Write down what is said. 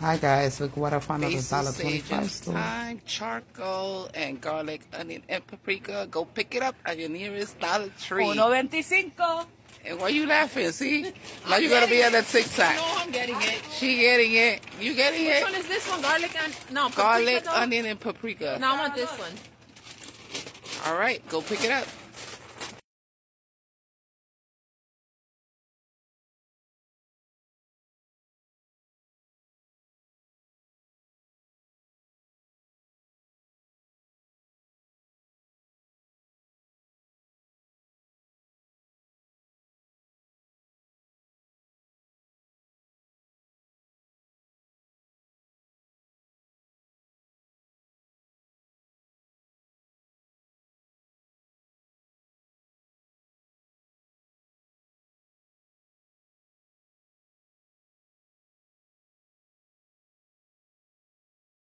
Hi guys, look what I found at the Basil, sage, $1.25 and store. thyme, charcoal, and garlic, onion, and paprika. Go pick it up at your nearest Dollar Tree. $1.25. And why you laughing? See? Now you're gonna be at that TikTok. No, I'm getting it. She getting it. You getting Which it? one is this one? Garlic and no Garlic, paprika, though? onion, and paprika. No, I want this one. All right, go pick it up.